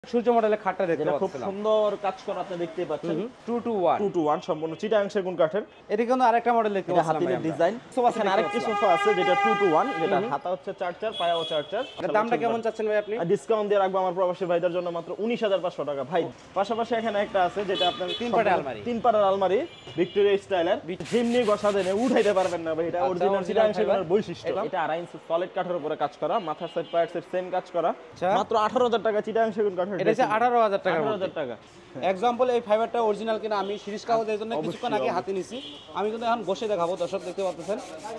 সূর্য মডেলের খাটটা দেখতে পাচ্ছেন, খুব সুন্দর কাজ করা আপনি দেখতে পাচ্ছেন। 2 to 1 2 to 1 সম্পূর্ণ চিটাগাং সেগুন কাঠের। এটা কিন্তু আরেকটা মডেল দেখতে পাচ্ছেন, হাতিলের ডিজাইন। এখানে আরেকটি সোফা আছে যেটা 2 to 1, যেটা হাতা হচ্ছে 4 পায়াও 4। এর দামটা কেমন চাচ্ছেন ভাই আপনি? ডিসকাউন্ট দিয়ে রাখবো আমার প্রবাসী ভাইদের জন্য মাত্র 19500 টাকা ভাই। পাশাপাশি এখানে একটা আছে যেটা আপনার 3 পাড়ার আলমারি ভিক্টোরিয়া স্টাইলের, যেমনি ঘষা দেন উঠাইতে পারবেন না ভাই। এটা অরিজিনাল চিটাগাং সেগুনের বৈশিষ্ট্য। এটা 2.5 ইঞ্চি সলিড কাঠের উপরে কাজ করা, মাথার সাইড পায়ের সাইড সেম কাজ করা, মাত্র 18000 টাকা চিটাগাং সেগুন কাঠের। এটা হচ্ছে 18000 টাকা। 18000 টাকা। এক্সাম্পল এই ফাইবারটা অরিজিনাল কিনা আমি সিরিজ কাগজের জন্য কিছুক্ষণ আগে হাতে নিছি, আমি কিন্তু এখন বসে দেখাবো। দর্শক দেখতে পাচ্ছেন,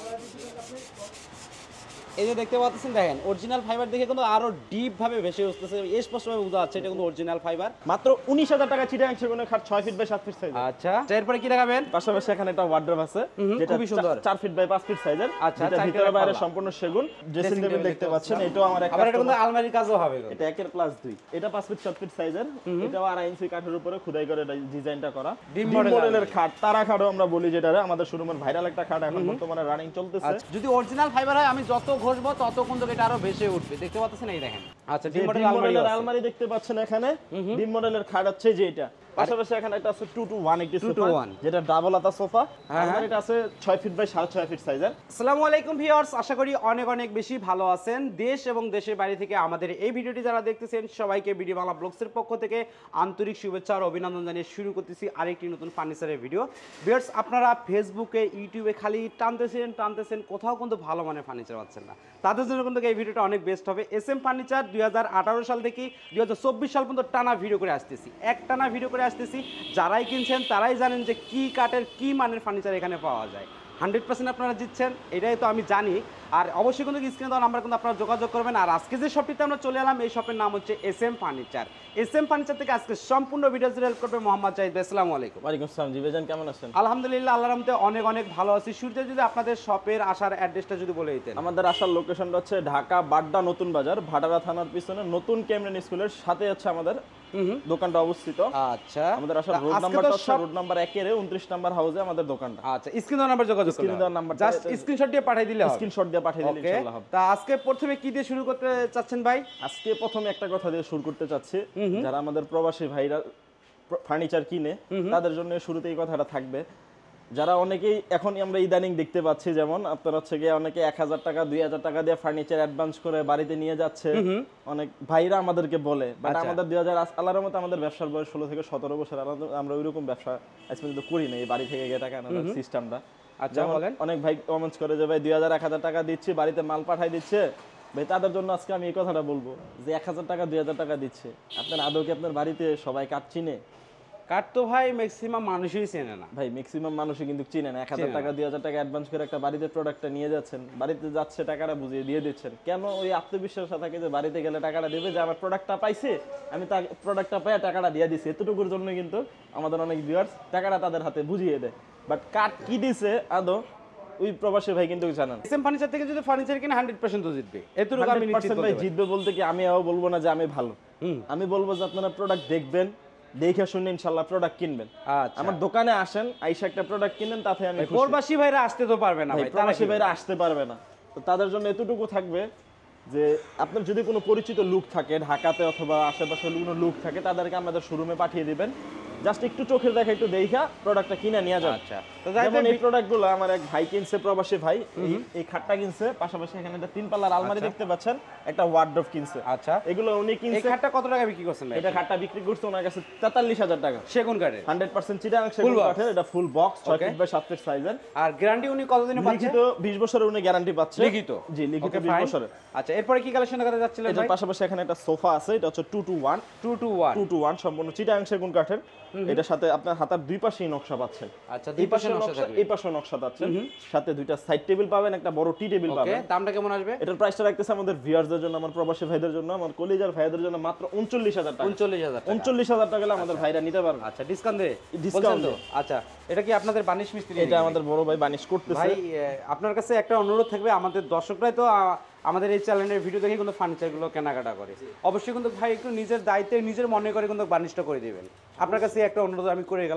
এই যে দেখতে পাচ্ছেন, দেখেন অরিজিনাল ফাইবার দেখে কিন্তু আরো ডিপ ভাবে ভেসে উঠতেছে, স্পষ্টভাবে বোঝা যাচ্ছে এটা কিন্তু অরিজিনাল ফাইবার। মাত্র 19000 টাকা চিটাগাং সেগুনের খাট 6 ফিট বাই 7 ফিট সাইজ। আচ্ছা, এরপরে কি দেখাবেন? পাশাপাশি এখানে একটা ওয়ার্ড্রপ আছে যেটা খুবই সুন্দর, 4 ফিট বাই 5 ফিট সাইজের। আচ্ছা, এটা ভিতরে বাইরে সম্পূর্ণ সেগুন। ড্রেসিং টেবিল দেখতে পাচ্ছেন, এটাও আমার একটা। আবার এটা কিন্তু আলমারির কাজও হবে। এটা 1 এর প্লাস 2, এটা 5 ফিট 7 ফিট সাইজের। এটাও 2.5 ইঞ্চি কাঠের উপরে খোদাই করে ডিজাইনটা করা। ডিম মডেলের খাট, তারা খাটও আমরা বলি, যেটা আমাদের শোরুমের ভাইরাল একটা খাট, এখন বর্তমানে রানিং চলতেছে। যদি অরিজিনাল ফাইবার হয় আমি যত ঘষবো তত কিন্তু এটা আরো ভেসে উঠবে, দেখতে পাচ্ছেন। এই দেখেন, আচ্ছা, ডিম মডেলের আলমারি দেখতে পাচ্ছেন এখানে। ডিম মডেলের খাট হচ্ছে যে এটা। পাশাপাশি এখানে একটা আছে 2 to 1 একটি সোফা, যেটা ডাবল আতা সোফা। আর এটা আছে 6 ফিট বাই 6.5 ফিট সাইজের। আসসালামু আলাইকুম ভিউয়ার্স, আশা করি অনেক অনেক বেশি ভালো আছেন। দেশ এবং দেশের বাইরে থেকে আমাদের এই ভিডিওটি যারা দেখতেছেন সবাইকে ভিডিও বাংলা ব্লগসের পক্ষ থেকে আন্তরিক শুভেচ্ছা আর অভিনন্দন জানিয়ে শুরু করতেছি আরেকটি নতুন ফার্নিচারের ভিডিও। ভিউয়ার্স, আপনারা ফেসবুকে ইউটিউবে খালি টানতেছেন, কোথাও কিন্তু ভালো মানের ফার্নিচার পাচ্ছেন না, তাদের জন্য কিন্তু এই ভিডিওটা অনেক বেস্ট হবে। SM ফার্নিচার 2018 সাল থেকে 2024 সাল পর্যন্ত টানা ভিডিও করে আসতেছি, টানা ভিডিও করে আসতেছি। যারাই কিনছেন তারাই জানেন যে কি কাঠের কি মানের ফার্নিচার এখানে পাওয়া যায়। 100% আপনারা জিতছেন, এটাই তো আমি জানি। আর অবশ্যই কিন্তু স্ক্রিনে দেওয়া নাম্বার কিন্তু আপনারা যোগাযোগ করবেন। আর আজকে যে শপটিতে আমরা চলে এলাম, এই শপের নাম হচ্ছে SM ফার্নিচার। SM ফার্নিচার থেকে আজকে সম্পূর্ণ ভিডিওস হেল্প করবে মোহাম্মদ জাহিদ। আসসালামু আলাইকুম। ওয়ালাইকুম আসসালাম। জি ভাইজান, কেমন আছেন? আলহামদুলিল্লাহ, আল্লাহর রহমতে অনেক অনেক ভালো আছি। শুরুতে যদি আপনাদের শপের আসার অ্যাড্রেসটা যদি বলে দিতেন। আমাদের আসার লোকেশনটা হচ্ছে ঢাকা বাড্ডা নতুন বাজার, ভাটারা থানার পিছনে নতুন কেমরেন স্কুলের সাথে হচ্ছে আমাদের দোকানটা অবস্থিত। আচ্ছা, আমাদের আসার রোড নাম্বারটা হচ্ছে রোড নাম্বার 1 এর 29 নাম্বার হাউসে আমাদের দোকানটা। আচ্ছা, স্ক্রিন দেওয়া নাম্বার যোগাযোগ করুন। স্ক্রিন দেওয়া নাম্বার জাস্ট স্ক্রিনশট দিয়ে পাঠিয়ে দিলে হবে। স্ক্রিনশট দিয়ে পাঠিয়ে দিলে ইনশাআল্লাহ হবে। তা আজকে প্রথমে কি দিয়ে শুরু করতে চাচ্ছেন ভাই? আজকে প্রথমে একটা কথা দিয়ে শুরু করতে চাচ্ছি, যারা আমাদের প্রবাসী ভাইরা ফার্নিচার কিনে তাদের জন্য শুরুতে এই কথাটা থাকবে। যারা অনেকেই এখন আমরা ইদানিং দেখতে পাচ্ছি, যেমন আপনার হচ্ছে গিয়ে অনেকে 1000 টাকা 2000 টাকা দিয়ে ফার্নিচার অ্যাডভান্স করে বাড়িতে নিয়ে যাচ্ছে। অনেক ভাইরা আমাদেরকে বলে, বাট আমাদের 2000 আল্লাহর মতো আমাদের ব্যবসার বয়স 16 থেকে 17 বছর, আমরা ওইরকম ব্যবসা আজ পর্যন্ত করি না, এই বাড়ি থেকে গিয়ে টাকা আনার সিস্টেমটা। আচ্ছা, বলেন। অনেক ভাই কমেন্টস করে যে ভাই 2000 1000 টাকা দিচ্ছি, বাড়িতে মাল পাঠাই দিচ্ছে। ভাই তাদের জন্য আজকে আমি এই কথাটা বলবো যে 1000 টাকা 2000 টাকা দিচ্ছে, আপনার আদৌ কি আপনার বাড়িতে সবাই কাঠ চিনে? কাঠ তো ভাই ম্যাক্সিমাম মানুষই চেনে না ভাই, ম্যাক্সিমাম মানুষই কিন্তু চিনে না। 1000 টাকা 2000 টাকা অ্যাডভান্স করে একটা বাড়িতে প্রোডাক্টটা নিয়ে যাচ্ছেন, বাড়িতে যাচ্ছে টাকাটা বুঝিয়ে দিয়ে দিচ্ছেন। কেন ওই আত্মবিশ্বাস থাকে যে বাড়িতে গেলে টাকাটা দেবে, যে আমার প্রোডাক্টটা পাইছে, আমি তার প্রোডাক্টটা পাই টাকাটা দিয়ে দিছি, এতটুকুর জন্য কিন্তু আমাদের অনেক ভিউয়ার্স টাকাটা তাদের হাতে বুঝিয়ে দেয়। বাট কাঠ কি দিছে আদৌ ওই প্রবাসী ভাই কিন্তু জানেন। SM ফার্নিচার থেকে যদি ফার্নিচার কিনে 100% তো জিতবে, এতটুকু আমি নিশ্চিত ভাই। জিতবে বলতে কি আমি বলবো না যে আমি ভালো, আমি বলবো যে আপনারা প্রোডাক্ট দেখবেন, দেখে শুনে ইনশাআল্লাহ প্রোডাক্ট কিনবেন। আচ্ছা, আমার দোকানে আসেন, আইসা একটা প্রোডাক্ট কিনেন, তাতে আমি খুশি। প্রবাসী ভাইরা আসতে তো পারবে না ভাই, প্রবাসী ভাইরা আসতে পারবে না, তো তাদের জন্য এতটুকু থাকবে যে আপনার যদি কোনো পরিচিত লোক থাকে ঢাকাতে অথবা আশেপাশে কোনো লোক থাকে, তাদেরকে আমাদের শোরুমে পাঠিয়ে দিবেন। জাস্ট একটু চোখের দেখা একটু দেখা প্রোডাক্টটা কিনে নিয়ে যান। আচ্ছা, তো যেমন এই প্রোডাক্টগুলো আমার এক ভাই কিনছে, প্রবাসী ভাই, এই খাটটা কিনছে, পাশাপাশি এখানে একটা 3 পাল্লার আলমারি দেখতে পাচ্ছেন, একটা ওয়ার্ডরোব কিনছে। আচ্ছা, এগুলো উনি কিনছে। এই খাটটা কত টাকা বিক্রি করছেন ভাই? এটা খাটটা বিক্রি করছে ওনার কাছে 43000 টাকা। সেগুন কাঠের 100% চিটাগাং সেগুন কাঠের, এটা full box 6 feet by 7 feet সাইজের। আর গ্যারান্টি উনি কতদিনে পাচ্ছে? লিখিত 20 বছরের উনি গ্যারান্টি পাচ্ছে। লিখিত? জি, লিখিত 20 বছরের। আচ্ছা, এরপরে কি কালেকশন দেখাতে যাচ্ছিলেন ভাই? এর পাশাপাশি এখানে একটা সোফা আছে, এটা হচ্ছে 2 to 1 2 to 1 সম্পূর্ণ চিটাগাং সেগুন কাঠের। এটার সাথে আপনার হাতার দুই পাশেই নকশা পাচ্ছেন। আচ্ছা, দুই পাশে নকশা থাকবে, এই পাশেও নকশা পাচ্ছেন, সাথে দুইটা সাইড টেবিল পাবেন, একটা বড় টি টেবিল পাবেন। ওকে, দামটা কেমন আসবে? এটার প্রাইসটা রাখতেছে আমাদের ভিউয়ারদের জন্য, আমার প্রবাসী ভাইদের জন্য, আমার কলিজার ভাইদের জন্য মাত্র 39000 টাকা। 39000 টাকা হলে আমাদের ভাইরা নিতে পারবে। আচ্ছা, ডিসকাউন্ট দে, ডিসকাউন্ট। আচ্ছা, এটা কি আপনাদের বানিশ মিস্ত্রি? এটা আমাদের বড় ভাই বানিশ করতেছে। ভাই, আপনার কাছে একটা অনুরোধ থাকবে, আমাদের দর্শকরাই তো আমাদের এই চ্যানেলের ভিডিও দেখে কিন্তু ফার্নিচারগুলো কেনাকাটা করে, অবশ্যই কিন্তু ভাই একটু নিজের দায়িত্বে নিজের মনে করে কিন্তু বানিশটা করে দিবেন। আপনার কাছে একটা অনুরোধ আমি করে গেলাম।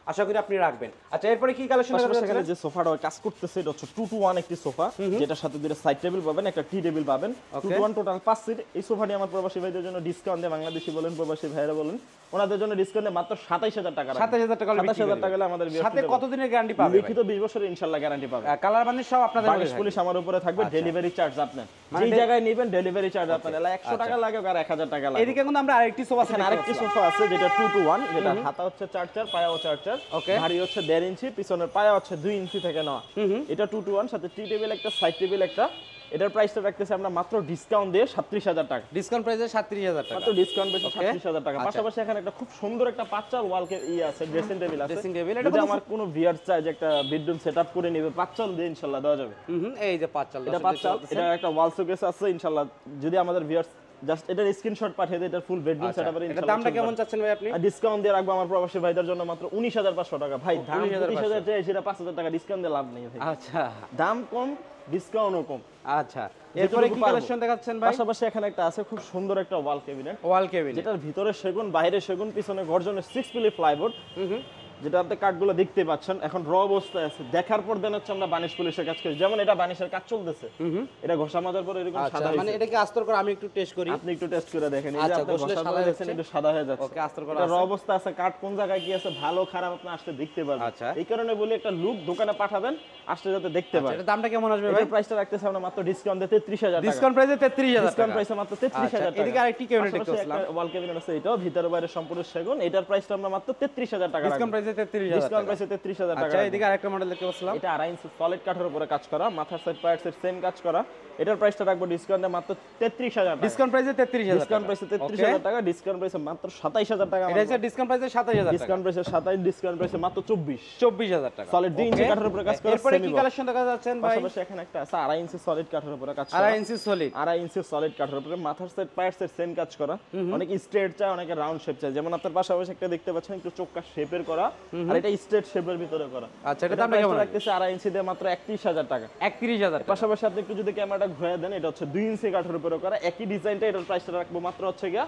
আশা করি আপনি রাখবেন। আচ্ছা এরপরে কি কালেকশন পাশাপাশি এখানে যে সোফাটা কাজ করতেছে এটা হচ্ছে 2 to 1 একটি সোফা, যেটার সাথে দুটো সাইড টেবিল পাবেন, একটা টি টেবিল পাবেন। 2 to 1 টোটাল 5 সিট। এই সোফাটি আমার প্রবাসী ভাইদের জন্য ডিসকাউন্ট দিয়ে, বাংলাদেশি বলেন প্রবাসী ভাইরা বলেন, ওনাদের জন্য ডিসকাউন্ট দিয়ে মাত্র 27000 টাকা। 27000 টাকা 27000 টাকা হলে আমাদের সাথে কতদিনের গ্যারান্টি পাবে? লিখিত 20 বছরের ইনশাআল্লাহ গ্যারান্টি পাবে। কালার বানিশ সব আপনাদের বানিশ পুলিশ আমার উপরে থাকবে। ডেলিভারি চার্জ আপনার যেই জায়গায় নেবেন ডেলিভারি চার্জ আপনার 100 টাকা লাগে আর 1000 টাকা লাগে। এদিকে কিন্তু আমরা আরেকটি সোফা আছে, আরেকটি সোফা আছে যেটা 2 to 1, যেটা হাতা হচ্ছে 4 পায়াও 4, ভারী হচ্ছে 1.5 ইঞ্চি, পিছনের পায়া হচ্ছে 2 ইঞ্চি থেকে নেওয়া। এটা 2 to 1, সাথে টি টেবিল একটা, সাইড টেবিল একটা। এটার প্রাইসটা রাখতেছি আমরা মাত্র ডিসকাউন্ট দিয়ে 37000 টাকা। ডিসকাউন্ট প্রাইসে 37000 টাকা, মাত্র ডিসকাউন্ট পেয়ে 37000 টাকা। পাশাপাশি এখানে একটা খুব সুন্দর একটা 5 চাল ওয়াল আছে, ড্রেসিং টেবিল আছে। ড্রেসিং টেবিল এটা আমার কোনো ভিউয়ার চাই যে একটা বেডরুম সেটআপ করে নেবে, 5 চাল দিয়ে ইনশাআল্লাহ দেওয়া যাবে। এই যে 5 চাল, এটা 5 চাল, এটা একটা ওয়াল শোকেস আছে ইনশাআল্লাহ। যদি আমাদের ভিউয়ার্স জাস্ট এটার স্ক্রিনশট পাঠিয়ে দেয়, এটার ফুল বেডরুম সেটআপের ইনশাআল্লাহ। এটা দামটা কেমন চাচ্ছেন ভাই আপনি? ডিসকাউন্ট দিয়ে রাখবো আমার প্রবাসী ভাইদের জন্য মাত্র 19500 টাকা। ভাই দাম 20000 চাই, সেটা 5000 টাকা ডিসকাউন্ট দিয়ে লাভ নেই ভাই। আচ্ছা দাম কম, ডিসকাউন্টও কম। আচ্ছা এরপরে কি কালেকশন দেখাচ্ছেন ভাই? পাশাপাশি এখানে একটা আছে খুব সুন্দর একটা ওয়াল ক্যাবিনেট, যেটার ভিতরে সেগুন, বাইরে সেগুন, পিছনে গর্জনের 6 মিলি প্লাইবোর্ড, যেটা আপনি কাঠগুলো দেখতে পাচ্ছেন এখন র অবস্থায় আছে। দেখার পর দেন হচ্ছে আমরা বানিশ পুলিশের কাজ করি, যেমন এটা বানিশের কাজ চলতেছে, এটা ঘষা মাজার পর এরকম সাদা হয়েছে। মানে এটা কি আস্তর করে আমি একটু টেস্ট করি? আপনি একটু টেস্ট করে দেখেন, এই যে আপনি ঘষা সাদা হয়েছে, একটু সাদা হয়ে যাচ্ছে। ওকে আস্তর করা এটা র অবস্থা আছে, কাঠ কোন জায়গায় কি আছে ভালো খারাপ আপনি আসতে দেখতে পারবেন। এই কারণে বলি একটা লুক দোকানে পাঠাবেন, আসতে যাতে দেখতে পারেন। এটা দামটা কেমন আসবে ভাই? এর প্রাইসটা রাখতেছি আমরা মাত্র ডিসকাউন্ট দিয়ে 33000 টাকা। ডিসকাউন্ট প্রাইসে 33000 টাকা। ডিসকাউন্ট প্রাইসে মাত্র 33000 টাকা। এদিকে আরেকটি ক্যাবিনেট দেখতেছিলাম, ওয়াল ক্যাবিনেট আছে, এটাও ভিতরে বাইরে সম্পূর্ণ সেগুন। এটার প্রাইসটা আমরা মাত্র 33000 টাকা। ডিসকাউন্ট প্রাইসে 33000 টাকা। ডিসকাউন্ট প্রাইসে 33000 টাকা। আচ্ছা এদিকে আরেকটা মডেল দেখতে পাচ্ছিলাম, এটা 2.5 ইঞ্চি সলিড কাঠের উপরে কাজ করা, মাথার সাইড পায়ার সাইড সেম কাজ করা। এটার প্রাইসটা রাখবো ডিসকাউন্টে মাত্র 33000 টাকা। ডিসকাউন্ট প্রাইসে 33000 টাকা। ডিসকাউন্ট প্রাইসে 33000 টাকা। ডিসকাউন্ট প্রাইসে মাত্র 27000 টাকা। এটা হচ্ছে ডিসকাউন্ট প্রাইসে 27000 টাকা। ডিসকাউন্ট প্রাইসে 27, ডিসকাউন্ট প্রাইসে মাত্র 24000 টাকা। সলিড 2 ইঞ্চি কাঠের উপরে কাজ করা। এরপরে কি কালেকশন দেখা যাচ্ছেন ভাই? পাশাপাশি এখানে একটা আছে 2.5 ইঞ্চি সলিড কাঠের উপরে কাজ করা। 2.5 ইঞ্চি সলিড, 2.5 ইঞ্চি সলিড কাঠের উপরে মাথার সাইড পায়ার সাইড সেম কাজ করা। অনেকে স্ট্রেট চায়, অনেকে রাউন্ড শেপ চায়, যেমন আপনার পাশাপাশি একটা দেখতে পাচ্ছেন একটু চোক্কা শেপের করা, আর এটা স্ট্রেট শেপের ভিতরে করা। আচ্ছা এটা দামটা কেমন রাখতেছে 2.5 ইঞ্চি দিয়ে মাত্র 31000 টাকা। 31000 টাকা। পাশাপাশি আপনি একটু যদি ক্যামেরাটা ঘুরিয়ে দেন, এটা হচ্ছে 2 ইঞ্চি কাঠের উপরে করা, একই ডিজাইনটা। এটার প্রাইসটা রাখবো মাত্র হচ্ছে গিয়া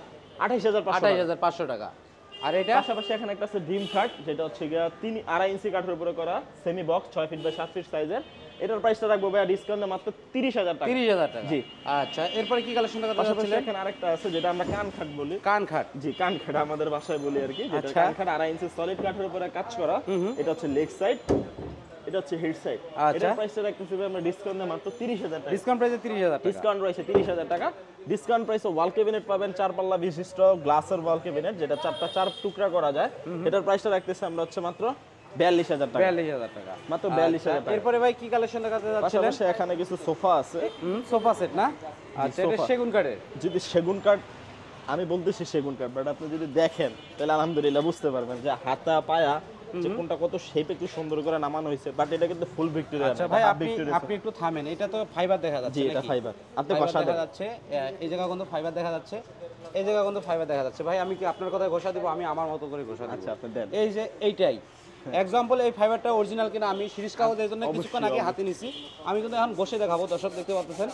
28500 টাকা। আর এটা পাশাপাশি এখানে একটা আছে ড্রিম খাট, যেটা হচ্ছে গিয়া 2.5 ইঞ্চি কাঠের উপরে করা, semi box 6 feet by 7 feet সাইজের। এটার প্রাইসটা রাখবো ভাই ডিসকাউন্টে মাত্র 30000 টাকা। 30000 টাকা জি। আচ্ছা এরপরে কি কালেকশন দেখা পাশাপাশি যাচ্ছে? এখানে আরেকটা আছে যেটা আমরা কান খাট বলি। কান খাট, জি কান খাট আমাদের ভাষায় বলি আর কি, যেটা কান খাট 2.5 ইঞ্চি সলিড কাঠের উপরে কাজ করা। এটা হচ্ছে লেগ সাইড, এটা হচ্ছে হেড সাইড। এটার প্রাইসটা রাখতেছি আমরা ডিসকাউন্টে মাত্র 30000 টাকা। ডিসকাউন্ট প্রাইসে 30000 টাকা। ডিসকাউন্ট রয়েছে 30000 টাকা। ডিসকাউন্ট প্রাইসে ওয়াল ক্যাবিনেট পাবেন 4 পাল্লা বিশিষ্ট গ্লাসের ওয়াল ক্যাবিনেট, যেটা 4 টুকরা করা যায়। এটার প্রাইসটা রাখতেছি আমরা হচ্ছে মাত্র 42000 টাকা। 42000 টাকা, মাত্র 42000 টাকা। এরপরে ভাই কি কালেকশন দেখাতে যাচ্ছেন? পাশাপাশি এখানে কিছু সোফা আছে, সোফা সেট না? আচ্ছা এটা সেগুন কাঠের। যদি সেগুন কাঠ, আমি বলতেছি সেগুন কাঠ, বাট আপনি যদি দেখেন তাহলে আলহামদুলিল্লাহ বুঝতে পারবেন যে হাতা পায়া যে কোনটা কত শেপ একটু সুন্দর করে নামানো হয়েছে, বাট এটা কিন্তু ফুল ভিক্টোরিয়া। আচ্ছা ভাই আপনি একটু থামেন, এটা তো ফাইবার দেখা যাচ্ছে। জি এটা ফাইবার, আপনি ঘষা দেখা যাচ্ছে, এই জায়গা কিন্তু ফাইবার দেখা যাচ্ছে, এই জায়গা কিন্তু ফাইবার দেখা যাচ্ছে। ভাই আমি কি আপনার কথায় ঘষা দিব? আমি আমার মতো করে ঘষা দিব। আচ্ছা আপনি দেন। এই যে এইটাই এক্সাম্পল, এই ফাইবারটা অরিজিনাল কিনা আমি সিরিজ কাগজের জন্য কিছুক্ষণ আগে হাতে নিছি, আমি কিন্তু এখন ঘষে দেখাবো। দর্শক দেখতে পাচ্ছেন,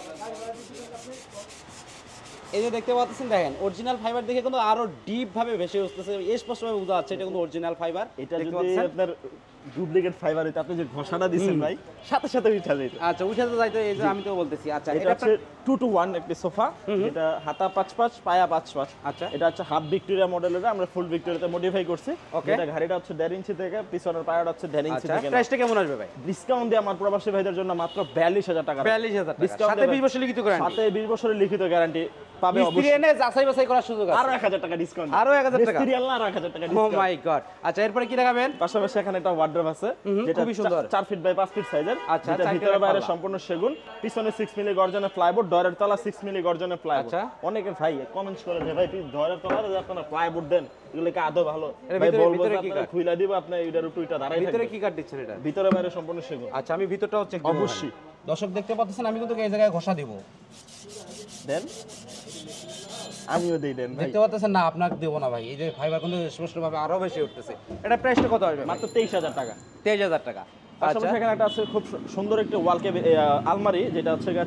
এই যে দেখতে পাচ্ছেন, দেখেন অরিজিনাল ফাইবার দেখে কিন্তু আরো ডিপ ভাবে ভেসে উঠতেছে, স্পষ্টভাবে বোঝা যাচ্ছে এটা কিন্তু অরিজিনাল ফাইবার। এটা যদি আপনার ডুপ্লিকেট ফাইবার হইতো, আপনি যে ঘষাটা দিবেন ভাই সাথে সাথে উঠা যাইতো। আচ্ছা উঠে তো যাইতো, এই যে আমি তো বলতেছি। আচ্ছা এটা হচ্ছে 2 to 1 একটি সোফা, যেটা হাতা 5 পায়া 5। আচ্ছা এটা হচ্ছে হাফ ভিক্টোরিয়া মডেলের, আমরা ফুল ভিক্টোরিয়াতে মডিফাই করছি। এটা গাড়িটা হচ্ছে 1.5 ইঞ্চি থেকে, পিছনের পায়াটা হচ্ছে 1.5 ইঞ্চি থেকে। প্রাইসটা কেমন আসবে ভাই? ডিসকাউন্ট দিয়ে আমার প্রবাসী ভাইদের জন্য মাত্র 42000 টাকা। 42000 টাকা, সাথে 20 বছর লিখিত গ্যারান্টি। সাথে 20 বছরের লিখিত গ্যারান্টি পাবে অবশ্যই। মিস্ত্রি এনে যাচাই বাছাই করার সুযোগ আছে, আরো 1000 টাকা ডিসকাউন্ট, আরো 1000 টাকা মিস্ত্রি আল্লাহ আরো 1000 টাকা ও ডিসকাউন্ট। মাই গড। আচ্ছা এরপরে কি দেখাবেন? পাশাপাশি এখানে একটা ওয়ার্ড্রোব আছে, যেটা খুবই সুন্দর, 4 ফিট বাই 5 ফিট সাইজের। আচ্ছা যেটা ভিতরে বাইরে সম্পূর্ণ সেগুন, পিছনে 6 মিলি গর্জনের প্লাইবোর্ড, ডয়ারের তলা 6 মিলি গর্জনের প্লাইবোর্ড। আচ্ছা অনেকে ভাই কমেন্টস করে যে ভাই ডয়ারের তলা যে আপনারা প্লাইবোর্ড দেন, এগুলো কি আদৌ ভালো? ভাই বলবো যে আপনারা খুইলা দিব, আপনি এটার উপর এটা দাঁড়াই থাকবে। ভিতরে কি কাট দিচ্ছেন এটা? ভিতরে বাইরে সম্পূর্ণ সেগুন। আচ্ছা আমি ভিতরটাও চেক করব অবশ্যই। দর্শক দেখতে পাচ্ছেন, আমি কিন্তু এই জায়গায় ঘষা দিব। দেন আমিও দেই, দেন ভাই। দেখতে পাচ্ছেন না? আপনাকে দেব না ভাই, এই যে ফাইবার কিন্তু স্পষ্টভাবে আরো বেশি উঠতেছে। এটা প্রাইসটা কত আসবে? মাত্র 23000 টাকা। 23000 টাকা। পাশাপাশি এখানে একটা আছে খুব সুন্দর একটা ওয়াল আলমারি, যেটা হচ্ছে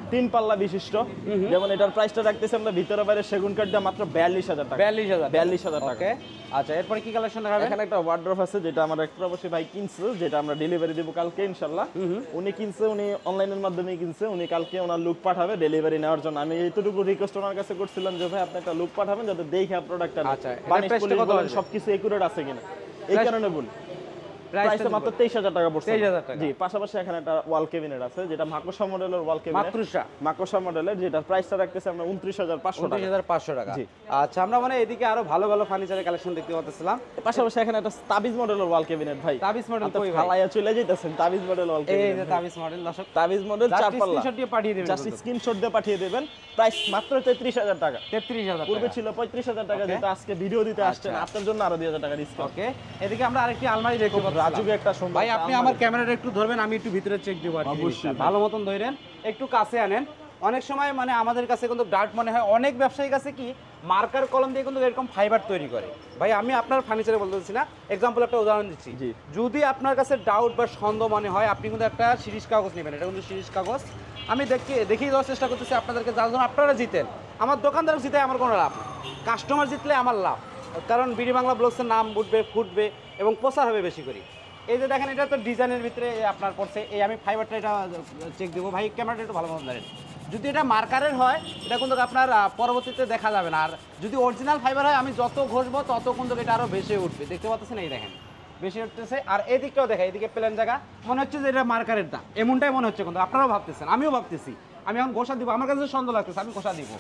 তিন পাল্লা বিশিষ্ট, যেমন এটার প্রাইসটা রাখতেছি আমরা ভিতরে বাইরে সেগুন কাঠটা মাত্র 42000 টাকা। 42000 টাকা। ওকে, আচ্ছা এরপরে কি কালেকশন দেখাবেন? এখানে একটা ওয়ার্ড্রপ আছে যেটা আমার এক প্রবাসী ভাই কিনছে, যেটা আমরা ডেলিভারি দেব কালকে ইনশাআল্লাহ। উনি কিনছে, উনি অনলাইনের মাধ্যমে কিনছে, উনি কালকে ওনার লুক পাঠাবে ডেলিভারি নেওয়ার জন্য। আমি এইটুকু রিকোয়েস্ট ওনার কাছে করছিলাম যে ভাই আপনি একটা লুক পাঠাবেন যাতে দেখে প্রোডাক্টটা, আচ্ছা বানিশ পলিশ বলেন সবকিছু একুরেট আছে কিনা, এই কারণে বলি। প্রাইসটা মাত্র 23000 টাকা পড়ছে। 23000 টাকা। জি, পাশাপাশি এখানে একটা ওয়াল ক্যাবিনেট আছে যেটা মাকোসা মডেলের ওয়াল ক্যাবিনেট। মাকোসা মডেলের, যেটা প্রাইসটা রাখতেছি আমরা 29500 টাকা। 29500 টাকা। আচ্ছা, আমরা মানে এদিকে আরো ভালো ভালো ফার্নিচারের কালেকশন দেখতে পাচ্ছিলাম। পাশাপাশি এখানে একটা তাবিজ মডেলের ওয়াল ক্যাবিনেট ভাই। তাবিজ মডেল কই ভাই? ফালায়া চলে যাইতেছেন তাবিজ মডেল ওয়াল ক্যাবিনেট। এই যে তাবিজ মডেল, দর্শক তাবিজ মডেল 4 পাল্লা। স্ক্রিনশট দিয়ে পাঠিয়ে দিবেন। জাস্ট স্ক্রিনশট দিয়ে পাঠিয়ে দিবেন। প্রাইস মাত্র 33000 টাকা। 33000 টাকা। পূর্বে ছিল 35000 টাকা, যেটা আজকে ভিডিও দিতে আসছেন আপনার জন্য আরো 2000 টাকা ডিসকাউন্ট। ওকে, এদিকে আমরা আরেকটি আলমারি দেখতে পাচ্ছি। রাজুকে একটা সুন্দর। ভাই আপনি আমার ক্যামেরাটা একটু ধরবেন, আমি একটু ভিতরে চেক দিব আর কি। ভালো মতন ধরেন, একটু কাছে আনেন। অনেক সময় মানে আমাদের কাছে কিন্তু ডার্ট মনে হয়, অনেক ব্যবসায়ীর কাছে কি মার্কার কলম দিয়ে কিন্তু এরকম ফাইবার তৈরি করে। ভাই আমি আপনার ফার্নিচারে বলতেছি না, এক্সাম্পল একটা উদাহরণ দিচ্ছি। যদি আপনার কাছে ডাউট বা সন্দেহ মনে হয়, আপনি কিন্তু একটা সিরিজ কাগজ নেবেন। এটা কিন্তু সিরিজ কাগজ। আমি দেখিয়ে দেওয়ার চেষ্টা করতেছি আপনাদেরকে, যার জন্য আপনারা জিতেন। আমার দোকানদার জিতে আমার কোনো লাভ নেই, কাস্টমার জিতলে আমার লাভ। কারণ বিডি বাংলা ব্লগসের নাম উঠবে, ফুটবে এবং প্রচার হবে বেশি করে। এই যে দেখেন, এটা তো ডিজাইনের ভিতরে আপনার পড়ছে। এই আমি ফাইবারটা এটা চেক দেবো। ভাই ক্যামেরাটা একটু ভালো মতো ধরেন। যদি এটা মার্কারের হয়, এটা কিন্তু আপনার পরবর্তীতে দেখা যাবে না। আর যদি অরিজিনাল ফাইবার হয়, আমি যত ঘষবো তত কিন্তু এটা আরও বেশি উঠবে। দেখতে পাচ্ছেন, এই দেখেন বেশি উঠতেছে। আর এদিকটাও দেখা, এদিকে প্লেন জায়গা, মনে হচ্ছে যে এটা মার্কারের দাম, এমনটাই মনে হচ্ছে। কিন্তু আপনারাও ভাবতেছেন, আমিও ভাবতেছি। আমি এখন ঘষা দিব, আমার কাছে সন্দেহ লাগতেছে, আমি ঘষা দিব।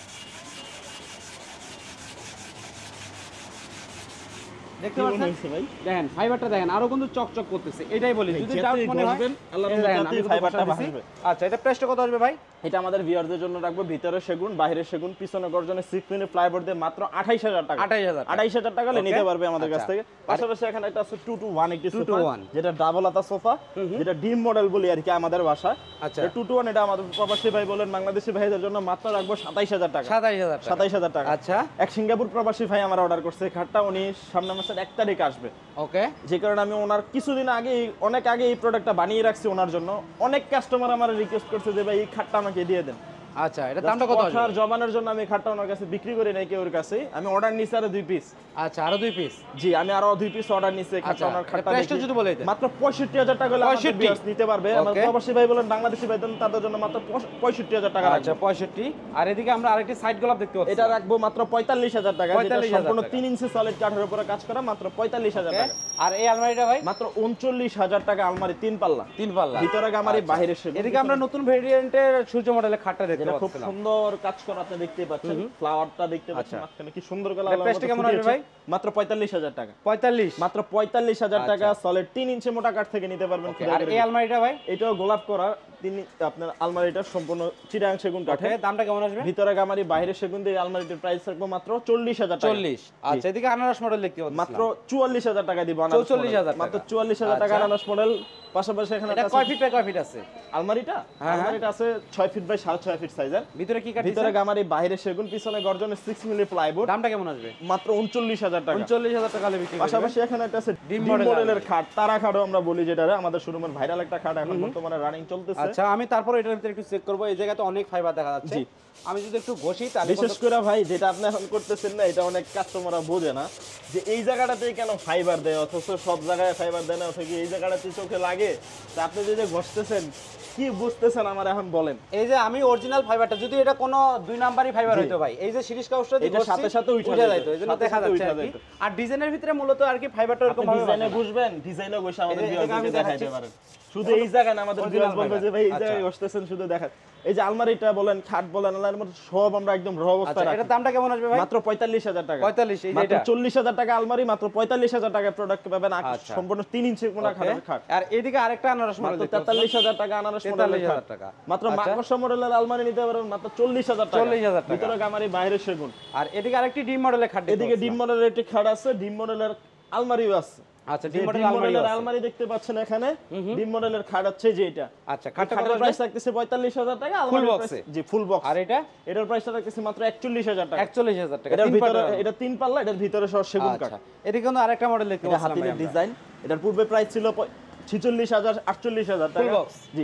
দেখতে পাচ্ছেন ভাই, দেখেন ফাইবারটা দেখেন আরো কিন্তু চকচক করতেছে। এটাই বলি, যদি ডাউট মনে হয় আল্লাহর রহমতে ফাইবারটা ভাসবে। আচ্ছা, এটা প্রাইসটা কত আসবে ভাই? এটা আমাদের ভিউয়ারদের জন্য রাখবো ভিতরে সেগুন, বাইরে সেগুন, পিছনে গর্জনের 6 মিলি প্লাইবোর্ড দিয়ে মাত্র 28000 টাকা। 28000 টাকা নিতে পারবে আমাদের কাছ থেকে। পাশাপাশি এখানে একটা আছে 2 to 1 একটি সোফা, যেটা ডাবল আতা সোফা, যেটা ডিম মডেল বলি আর কি আমাদের ভাষায়। আচ্ছা, 2 to 1 এটা আমাদের প্রবাসী ভাই বলেন বাংলাদেশি ভাইদের জন্য মাত্র রাখবো 27000 টাকা। 27000 টাকা। আচ্ছা, এক সিঙ্গাপুর প্রবাসী ভাই আমার অর্ডার করছে খাটটা, উনি সামনের মাসের 1 তারিখ আসবে। ওকে, যে কারণে আমি ওনার কিছুদিন আগে, অনেক আগে এই প্রোডাক্টটা বানিয়ে রাখছি ওনার জন্য। অনেক কাস্টমার আমার রিকোয়েস্ট করছে যে ভাই এই খাটটা আমাকে দিয়ে দেন। আচ্ছা, এটা দামটা কত আছে? জমানোর জন্য আমি খাটটা ওনার কাছে বিক্রি করে নাই কেউর কাছে। আমি অর্ডার নিছি আরো 2 পিস। আচ্ছা, আরো 2 পিস? জি, আমি আরো 2 পিস অর্ডার নিছি। খাটটা ওনার খাটটা প্রাইসটা যদি বলে দেন। মাত্র 65000 টাকা হলে আমাদের বিয়াস নিতে পারবে। আমার প্রবাসী ভাই বলেন বাংলাদেশি ভাই দেন, তাদের জন্য মাত্র 65000 টাকা। আচ্ছা, 65। আর এদিকে আমরা আরেকটি সাইড গোলাপ দেখতে পাচ্ছি, এটা রাখবো মাত্র 45000 টাকা, যেটা সম্পূর্ণ 3 ইঞ্চি সলিড কাঠের উপরে কাজ করা, মাত্র 45000 টাকা। আর এই আলমারিটা ভাই মাত্র 39000 টাকা। আলমারি 3 পাল্লা, ভিতরে গামারি, বাইরে সেগুন। এদিকে আমরা নতুন ভেরিয়েন্টের সূর্য মডেলের খাটটা দেখতে পাচ্ছি, খুব সুন্দর কাজ করা আপনি দেখতে পাচ্ছেন। ফ্লাওয়ারটা দেখতে পাচ্ছেন মাঝখানে কি সুন্দর করে আলাদা। প্রাইসটা কেমন আসবে ভাই? মাত্র 45000 টাকা। 45? মাত্র 45000 টাকা সলিড 3 ইঞ্চি মোটা কাঠ থেকে নিতে পারবেন। আর এই আলমারিটা ভাই? এটাও গোলাপ করা, আপনার আলমারিটা সম্পূর্ণ চিটাগাং সেগুন কাঠে। দামটা কেমন আসবে? ভিতরে গামারি, বাইরে সেগুন দিয়ে আলমারিটার প্রাইস রাখবো মাত্র 40000 টাকা। 40? আচ্ছা, এদিকে আনারস মডেল দেখতে পাচ্ছি, মাত্র 44000 টাকা দিব। 44000 মাত্র 44000 টাকা আনারস মডেল। পাশাপাশি এখানে এটা কয় ফিট বাই কয় ফিট আছে আলমারিটা? আলমারিটা আছে 6 ফিট বাই 6.5 ফিট সাইজের। ভিতরে কি কাঠ? ভিতরে গামারি, বাইরে সেগুন, পিছনে গর্জনের 6 মিলি প্লাইবোর্ড। দামটা কেমন আসবে? মাত্র 39000 টাকা। 39000 টাকা হলে বিক্রি। পাশাপাশি এখানে একটা আছে ডিম মডেলের খাট, তারা খাটও আমরা বলি, যেটা আমাদের শোরুমের ভাইরাল একটা খাট, এখন বর্তমানে রানিং চলতেছে। আচ্ছা, আমি তারপর এটার ভিতরে একটু চেক করব। এই জায়গাতে অনেক ফাইবার দেখা যাচ্ছে, আমি যদি একটু ঘষি তাহলে। বিশেষ করে ভাই যেটা আপনি এখন করতেছেন না, এটা অনেক কাস্টমাররা বোঝে না যে এই জায়গাটাতেই কেন ফাইবার দেয়, অথচ সব জায়গায় ফাইবার দেয় না, অথচ এই জায়গাটাতে চোখে লাগে। তা আপনি যে ঘষতেছেন কি বুঝতেছেন আমার এখন বলেন? এই যে আমি অরিজিনাল ফাইবারটা, যদি এটা কোনো 2 নাম্বারই ফাইবার হইতো ভাই, এই যে সিরিজ কাগজটা দিয়ে এটা সাথে সাথে উঠে যাইতো, এজন্য দেখা যাচ্ছে আর কি। আর ডিজাইনের ভিতরে মূলত আর কি ফাইবারটা এরকম ভাবে ডিজাইনে বুঝবেন, ডিজাইনে বসে আমাদের ভিউয়ারকে দেখাইতে পারেন। শুধু এই জায়গায় না, আমাদের ভিউয়ার্স বলবে যে ভাই এই জায়গায় বসতেছেন শুধু দেখান। এই যে আলমারিটা বলেন, খাট বলেন, আলমারির মধ্যে সব আমরা একদম র অবস্থা রাখি। এটার দামটা কেমন আসবে ভাই? মাত্র 45000 টাকা। 45? এই যে এটা 40000 টাকা আলমারি, মাত্র 45000 টাকা প্রোডাক্ট পাবেন। সম্পূর্ণ 3 ইঞ্চি কোনা খাটের খাট। আর এদিকে আরেকটা আনারস মডেল, 43000 টাকা আনারস মডেল, 43000 টাকা। মাত্র মাকড়সা মডেলের আলমারি নিতে পারবেন মাত্র 40000 টাকা। 40000 টাকা, ভিতরে গামারি, বাইরে সেগুন। আর এদিকে আরেকটি ডিম মডেলের খাট, এদিকে ডিম মডেলের একটি খাট আছে, ডিম মডেলের আলমারিও আছে। আচ্ছা, ডিম মডেলের আলমারি দেখতে পাচ্ছেন এখানে। ডিম মডেলের খাট হচ্ছে যে এটা। আচ্ছা, খাটের প্রাইস রাখতেছে 45000 টাকা আলমারির প্রাইস। জি, ফুল বক্স। আর এটার প্রাইসটা রাখতেছে মাত্র 41000 টাকা। 41000 টাকা। এটার ভিতরে, এটা 3 পাল্লা, এটার ভিতরে সব সেগুন কাঠ। এদিকে কিন্তু আরেকটা মডেল দেখতে পাচ্ছেন, হাতির ডিজাইন। এটার পূর্বে প্রাইস ছিল 46000 48000 টাকা। Full box. জি,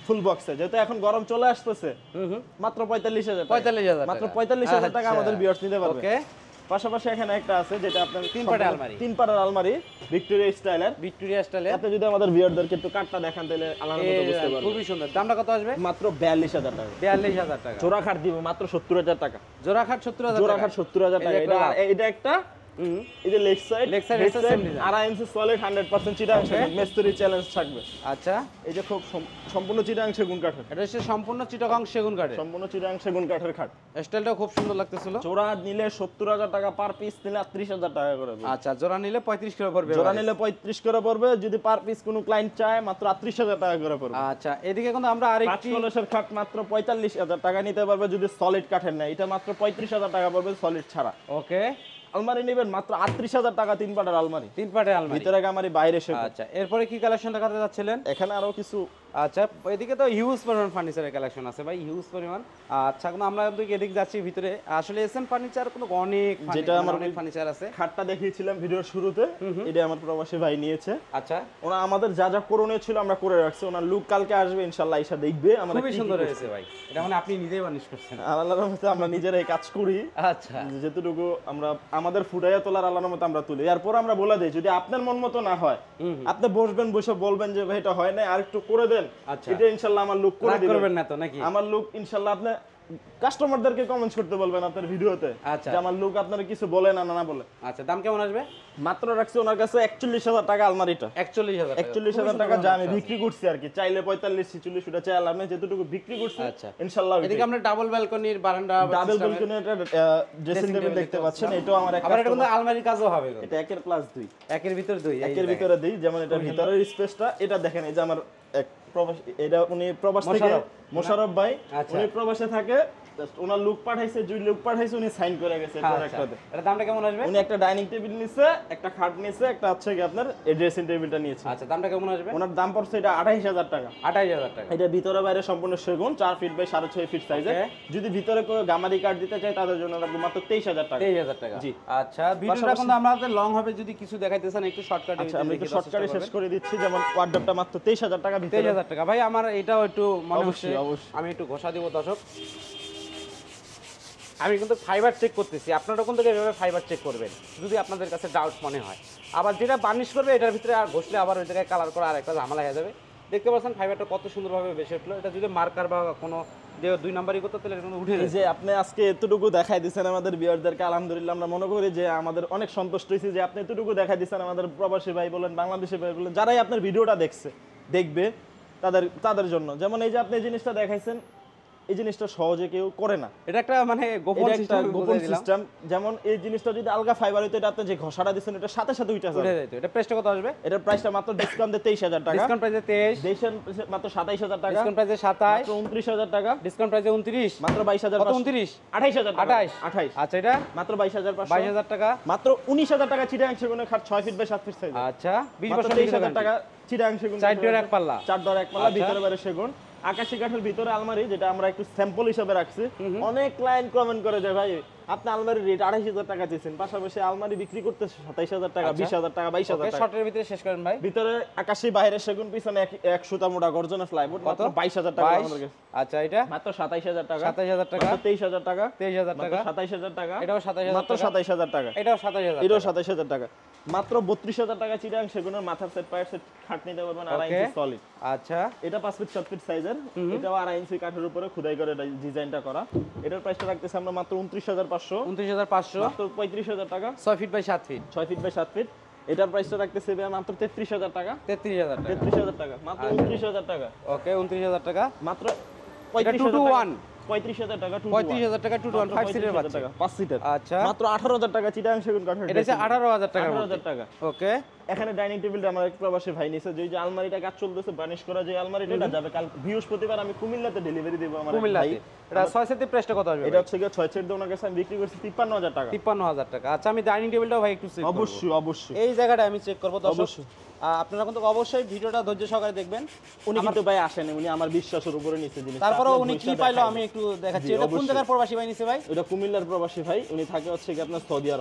ফুল বক্সে, যেহেতু এখন গরম চলে আসতেছে, মাত্র 45,000 টাকা। 45,000 মাত্র 45,000 টাকা আমাদের ভিউয়ার্স নিতে পারবে। ওকে। পাশাপাশি এখানে একটা আছে যেটা আপনার 3 পাটের আলমারি। 3 পাটের আলমারি, ভিক্টোরিয়া স্টাইলের। ভিক্টোরিয়া স্টাইলের। আপনি যদি আমাদের ভিউয়ারদেরকে একটু কাটটা দেখান তাহলে আলাদা মতো বুঝতে পারবেন। খুবই সুন্দর। দামটা কত আসবে? মাত্র 42,000 টাকা। 42,000 টাকা। জোড়া খাট দিব মাত্র 70,000 টাকা। জোড়া খাট 70,000 টাকা। জোড়া খাট 70,000 টাকা। এটা একটা এই যে লেগ সাইড, আড়াই ইঞ্চি সলিড 100% চিটাং সেগুন, মিস্ত্রি চ্যালেঞ্জ থাকবে। আচ্ছা, এই যে খুব সম্পূর্ণ চিটাং সেগুন কাঠের। এটা হচ্ছে সম্পূর্ণ চিটাগাং সেগুন কাঠের। সম্পূর্ণ চিটাং সেগুন কাঠের খাট। স্টাইলটাও খুব সুন্দর লাগতেছিল। জোড়া নিলে 70,000 টাকা, পার পিস নিলে 30,000 টাকা করে পড়বে। আচ্ছা, জোড়া নিলে 35 করে পড়বে। জোড়া নিলে 35 করে পড়বে, যদি পার পিস কোনো ক্লায়েন্ট চায় মাত্র 38,000 টাকা করে পড়বে। আচ্ছা, এদিকে কিন্তু আমরা আরেকটি কলসের খাট মাত্র 45,000 টাকা নিতে পারবে যদি সলিড কাঠের নেয়। এটা মাত্র 35,000 টাকা পড়বে সলিড ছাড়া। ওকে। আলমারি নেবেন মাত্র 38,000 টাকা, 3 পাটের আলমারি। 3 পাটের আলমারি, ভিতরে গামারি, বাইরে সেগুন। আচ্ছা, এরপরে কি কালেকশন দেখাতে যাচ্ছিলেন? এখানে আরো কিছু। আচ্ছা, এদিকে তো হিউজ পরিমাণ ফার্নিচারের কালেকশন আছে ভাই, হিউজ পরিমাণ। আচ্ছা, এখন আমরা এদিকে যাচ্ছি ভিতরে। আসলে এসএম ফার্নিচার কোনো অনেক যেটা আমার অনেক ফার্নিচার আছে। খাটটা দেখিয়েছিলাম ভিডিওর শুরুতে, এটা আমার প্রবাসী ভাই নিয়েছে। আচ্ছা, ওনা আমাদের যা যা করণীয় ছিল আমরা করে রাখছি। ওনার লুক কালকে আসবে ইনশাআল্লাহ, এসে দেখবে। আমরা খুবই সুন্দর হয়েছে ভাই, এটা মানে আপনি নিজেই বানিশ করছেন। আল্লাহর রহমতে আমরা নিজেরাই কাজ করি। আচ্ছা, যেটুকু আমরা আমাদের ফুটাইয়া তোলার আল্লাহর রহমতে আমরা তুলি। এরপর আমরা বলে দেই যদি আপনার মন মতো না হয়, আপনি বসবেন, বসে বলবেন যে ভাই এটা হয় না, আর একটু করে দেন। আচ্ছা, এটা ইনশাআল্লাহ আমার লুক করে দিবেন। করবেন না তো নাকি? আমার লুক ইনশাআল্লাহ আপনি কাস্টমারদেরকে কমেন্টস করতে বলবেন আপনার ভিডিওতে। আচ্ছা, যে আমার লুক আপনারা কিছু বলে না না বলে। আচ্ছা, দাম কেমন আসবে? মাত্র রাখছি ওনার কাছে 41,000 টাকা আলমারিটা। 41,000 টাকা যা আমি বিক্রি করছি আর কি। চাইলে 45 46 ওটা চাইলে আমি যেটুকু বিক্রি করছি আচ্ছা ইনশাআল্লাহ। এদিকে আমরা ডাবল ব্যালকনির বারান্দা, ডাবল ব্যালকনির ড্রেসিং টেবিল দেখতে পাচ্ছেন। এটাও আমার একটা। আবার এটা কিন্তু আলমারির কাজও হবে। এটা 1 এর প্লাস 2, একের ভিতর 2, একের ভিতরে 2। যেমন এটা ভিতরের স্পেসটা এটা দেখেন। এই যে আমার এক প্রবাসী, এটা উনি প্রবাস থেকে মোশাররফ ভাই, উনি প্রবাসে থাকে। ওনার লুক পাঠাইছে, যে লুক পাঠাইছে উনি সাইন করে গেছে। এর দামটা কেমন আসবে? উনি একটা ডাইনিং টেবিল নিছে, একটা খাট নিছে, একটা হচ্ছে কি আপনার এই ড্রেসিং টেবিলটা নিয়েছে। আচ্ছা, দামটা কেমন আসবে? ওনার দাম পড়ছে এটা 28,000 টাকা। 28,000 টাকা। এটা ভিতরে বাইরে সম্পূর্ণ সেগুন, 4 ফিট বাই 6.5 ফিট সাইজের। যদি ভিতরে কোনো গামারি কাট দিতে চায় তাদের জন্য রাখবো মাত্র 23,000 টাকা। 23,000 টাকা। জি। আচ্ছা, ভিডিওটা কিন্তু আমাদের লং হবে, যদি কিছু দেখাইতেছেন একটু শর্টকাটে। আচ্ছা, আমি একটু শর্টকাটে শেষ করে দিচ্ছি। যেমন ওয়ার্ডরোবটা মাত্র 23,000 টাকা ভিতরে। 23,000 টাকা ভাই। আমার এটাও একটু মনে হচ্ছে, অবশ্যই আমি একটু ঘষা দিব দর্শক। আমি কিন্তু ফাইবার চেক করতেছি, আপনারা কোন থেকে এভাবে ফাইবার চেক করবেন যদি আপনাদের কাছে ডাউট মনে হয়। আবার যেটা বার্নিশ করবে এটার ভিতরে আর ঘষলে আবার ওই জায়গায় কালার করা আর একটা ঝামেলা হয়ে যাবে। দেখতে পাচ্ছেন ফাইবারটা কত সুন্দরভাবে বেশি উঠলো। এটা যদি মার্কার বা কোনো যে 2 নাম্বারই করতে তাহলে এটা উঠে যায়। যে আপনি আজকে এতটুকু দেখাই দিয়েছেন আমাদের ভিউয়ারদেরকে, আলহামদুলিল্লাহ আমরা মনে করি যে আমাদের অনেক সন্তুষ্ট হয়েছি যে আপনি এতটুকু দেখাই দিয়েছেন। আমাদের প্রবাসী ভাই বলেন, বাংলাদেশি ভাই বলেন, যারাই আপনার ভিডিওটা দেখবে তাদের জন্য। যেমন এই যে আপনি এই জিনিসটা দেখাইছেন, এই জিনিসটা সহজে কেউ করে না। এটা একটা মানে গোপন সিস্টেম। যেমন এই জিনিসটা যদি আলগা ফাইবার হইতো, এটা আপনি যে ঘষাটা দিছেন এটা সাথে সাথে উঠে যাবে। এটা প্রাইসটা কত আসবে? এটার প্রাইসটা মাত্র ডিসকাউন্ট দিয়ে 23,000 টাকা। ডিসকাউন্ট প্রাইসে 23, দেশের মাত্র 27,000 টাকা। ডিসকাউন্ট প্রাইসে 27, মাত্র 29,000 টাকা। ডিসকাউন্ট প্রাইসে 29, মাত্র 22,000। কত 29? 28,000 টাকা। 28। আচ্ছা, এটা মাত্র 22,500। 22,000 টাকা। মাত্র 19,000 টাকা চিটাং সেগুনের খাট 6 ফিট বাই 7 ফিট সাইজ। আচ্ছা, 20% 23,000 টাকা চিটাং সেগুন। 4 ডোর এক পাল্লা। 4 ডোর এক পাল্লা, ভিতরে বাইরে সেগুন। আকাশী কাঠের ভিতরে আলমারি, যেটা আমরা একটু স্যাম্পল হিসেবে রাখছি। অনেক ক্লায়েন্ট কমেন্ট করে যে ভাই আপনি আলমারির রেট 28,000 টাকা দিয়েছেন, পাশাপাশি আলমারি বিক্রি করতে 27,000 টাকা, 20,000 টাকা, 22,000 টাকা। শর্টের ভিতরে শেষ করেন ভাই। ভিতরে আকাশী, বাইরে সেগুন, পিছনে এক সুতা মোটা গর্জনের প্লাইউড। মাত্র 22,000 টাকা আমাদের কাছে। আচ্ছা, এটা মাত্র 27,000 টাকা। 27,000 টাকা। 23,000 টাকা। 23,000 টাকা। 27,000 টাকা। এটাও 27,000 মাত্র 27,000 টাকা। এটাও 27,000। এটাও 27,000 টাকা। মাত্র 32,000 টাকা চিটাং সেগুনের মাথার সেট, পায়ের সেট খাট নিতে পারবেন 2.5 ইঞ্চি সলিড। আচ্ছা, এটা 5 ফিট 7 ফিট সাইজের। এটাও 2.5 ইঞ্চি কাঠের উপরে খোদাই করে ডিজাইনটা করা। এটার প্রাইসটা রাখতেছি আমরা মাত্র 29,500। 29,500। মাত্র 35,000 টাকা। 6 feet by 7 feet. 6 feet by 7 feet. এটার প্রাইসটা রাখতেছি মাত্র 33,000 টাকা। 33,000 টাকা। 33,000 টাকা। মাত্র 29,000 টাকা। ওকে, 29,000 টাকা। মাত্র 35,000 টাকা। 35,000 টাকা। 35,000 টাকা 2 to 1 5 সিটের বাচ্চা। 5 সিটার। আচ্ছা, মাত্র 18,000 টাকা চিটাং সেগুন কাঠের। এটা হচ্ছে 18,000 টাকা। 18,000 টাকা। ওকে, এখানে ডাইনিং টেবিলটা আমার এক প্রবাসী ভাই নিছে। যে আলমারিটা কাজ চলতেছে বার্নিশ করা, যে আলমারিটা এটা যাবে কাল বৃহস্পতিবার আমি কুমিল্লাতে ডেলিভারি দেব আমার ভাই। কুমিল্লাতে এটা 6 সেটের প্রাইসটা কত আসবে? এটা হচ্ছে 6 সেট দিয়ে ওনার কাছে আমি বিক্রি করছি 53,000 টাকা। 53,000 টাকা। আচ্ছা, আমি ডাইনিং টেবিলটাও ভাই একটু চেক করব। অবশ্যই এই জায়গাটা আমি চেক করব দর্শক। আপনারা কিন্তু অবশ্যই ভিডিওটা ধৈর্য সহকারে দেখবেন। উনি কিন্তু ভাই আসেনি, উনি আমার বিশ্বাসের উপরে নিছে জিনিস। তারপরে উনি কি পাইলো আমি একটু দেখাচ্ছি। এটা কোন জায়গার প্রবাসী ভাই নিছে ভাই? এটা কুমিল্লার প্রবাসী ভাই। উনি থাকে হচ্ছে কি আপনার সৌদি আরব।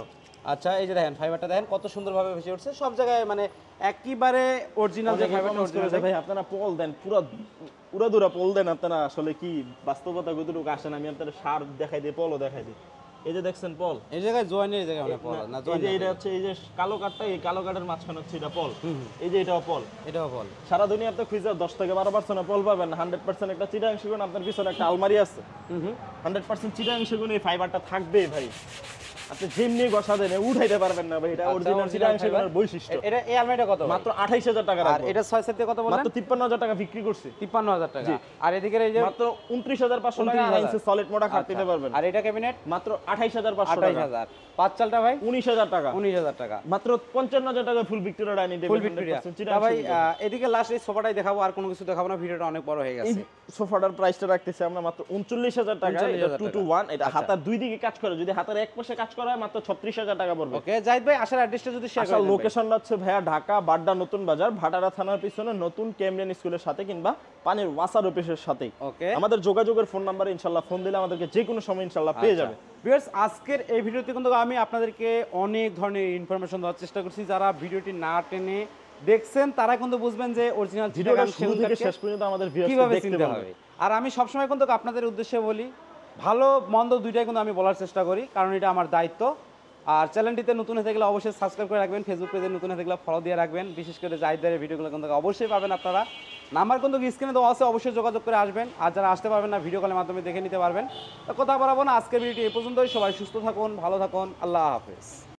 আচ্ছা এই যে দেখেন ফাইবারটা দেখেন কত সুন্দরভাবে ভেসে উঠছে সব জায়গায়, মানে একেবারে অরিজিনাল যে ফাইবারটা অরিজিনাল। ভাই আপনারা পল দেন, পুরো উড়াদুরা পল দেন আপনারা, আসলে কি বাস্তবতা কতটুকু আসেন আমি আপনাদের সার দেখাই দিই, পলও দেখাই দিই। এই যে দেখছেন পল, এই জায়গায় জয়েনের এই জায়গায় মানে পল না, এই যে এটা হচ্ছে এই যে কালো কাঠটা, এই কালো কাঠের মাঝখানে হচ্ছে এটা পল, এই যে এটাও পল, এটাও পল। সারা দুনিয়াতে খুঁজে 10 থেকে 12% পল পাবেন, 100% একটা চিটাং সেগুন আপনার পিছনে একটা আলমারি আছে, 100% চিটাং সেগুন এই ফাইবারটা থাকবেই ভাই। আপনি যেমনি গসা দেন উঠাইতে পারবেন না ভাই, এটা অরিজিনাল চিটাং সেগুনের বৈশিষ্ট্য। এটা এই আলমারিটা কত? মাত্র 28000 টাকা। আর এটা 6 সেট দিয়ে কত বললেন? মাত্র 53000 টাকা বিক্রি করছি। 53000 টাকা। আর এদিকে এই যে মাত্র 29500 টাকা আইনসে সলিড মোটা খাট দিতে পারবেন। আর এটা ক্যাবিনেট মাত্র 28500 টাকা। 28000। পাঁচ চালটা ভাই 19000 টাকা। 19000 টাকা। মাত্র 55000 টাকা full Victoria dining table. Full Victoria. ভাই এদিকে লাস্ট এই সোফাটাই দেখাবো, আর কোনো কিছু দেখাবো না, ভিডিওটা অনেক বড় হয়ে গেছে। এই সোফাটার প্রাইসটা রাখতেছি আমরা মাত্র 39000 টাকা। এটা 2 to 1, এটা হাতার দুই দিকে কাজ করে, যদি হাতার এক পাশে কাজ করা হয় মাত্র 36000 টাকা পড়বে। ওকে জাহিদ ভাই আসার অ্যাড্রেসটা যদি শেয়ার করেন। লোকেশনটা হচ্ছে ভাইয়া ঢাকা বাড্ডা নতুন বাজার, ভাটারা থানার পিছনে নতুন ক্যামলিন স্কুলের সাথে কিংবা পানির ওয়াসার অফিসের সাথেই। ওকে আমাদের যোগাযোগের ফোন নাম্বারে ইনশাআল্লাহ ফোন দিলে আমাদেরকে যে কোনো সময় ইনশাআল্লাহ পেয়ে যাবে। ভিউয়ার্স আজকের এই ভিডিওতে কিন্তু আমি আপনাদেরকে অনেক ধরনের ইনফরমেশন দেওয়ার চেষ্টা করছি। যারা ভিডিওটি না টেনে দেখছেন তারা কিন্তু বুঝবেন যে অরিজিনাল ভিডিওটা শুরু থেকে শেষ পর্যন্ত আমাদের ভিউয়ার্সকে দেখতে হবে। আর আমি সবসময় কিন্তু আপনাদের উদ্দেশ্যে বলি, ভালো মন্দ দুইটাই কিন্তু আমি বলার চেষ্টা করি, কারণ এটা আমার দায়িত্ব। আর চ্যানেলটিতে নতুন হয়ে থাকলে অবশ্যই সাবস্ক্রাইব করে রাখবেন, ফেসবুক পেজে নতুন হয়ে থাকলে ফলো দিয়ে রাখবেন। বিশেষ করে জাহিদের ভিডিওগুলো কিন্তু অবশ্যই পাবেন আপনারা। নাম্বার কিন্তু স্ক্রিনে দেওয়া আছে, অবশ্যই যোগাযোগ করে আসবেন। আর যারা আসতে পারবেন না ভিডিও কলের মাধ্যমে দেখে নিতে পারবেন। তো কথা বাড়াবো না, আজকের ভিডিওটি এই পর্যন্তই। সবাই সুস্থ থাকুন, ভালো থাকুন, আল্লাহ হাফেজ।